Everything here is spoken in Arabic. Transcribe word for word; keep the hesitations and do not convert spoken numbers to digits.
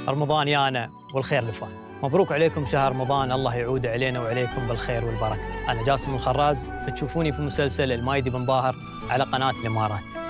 رمضان يانا والخير لفان. مبروك عليكم شهر رمضان، الله يعود علينا وعليكم بالخير والبركة. أنا جاسم الخراز، بتشوفوني في مسلسل المايدي بن باهر على قناة الإمارات.